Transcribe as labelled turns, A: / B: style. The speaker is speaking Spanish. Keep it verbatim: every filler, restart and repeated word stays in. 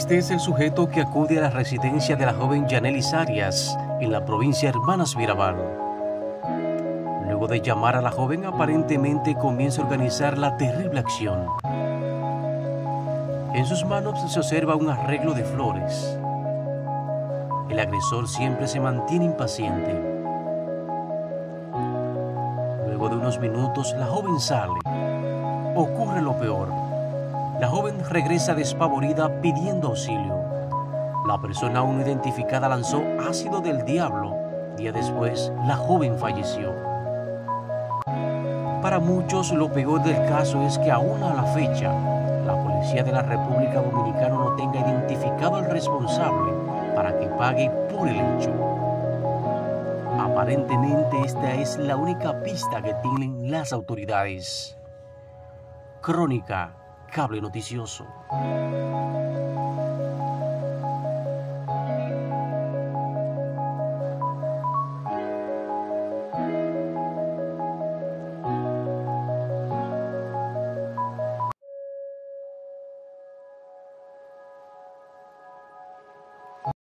A: Este es el sujeto que acude a la residencia de la joven Yanelis Arias, en la provincia Hermanas Mirabal. Luego de llamar a la joven, aparentemente comienza a organizar la terrible acción. En sus manos se observa un arreglo de flores. El agresor siempre se mantiene impaciente. Luego de unos minutos, la joven sale. Ocurre lo peor. La joven regresa despavorida pidiendo auxilio. La persona aún no identificada lanzó ácido del diablo. Día después, la joven falleció. Para muchos, lo peor del caso es que aún a la fecha, la policía de la República Dominicana no tenga identificado al responsable para que pague por el hecho. Aparentemente, esta es la única pista que tienen las autoridades. Crónica Cable Noticioso.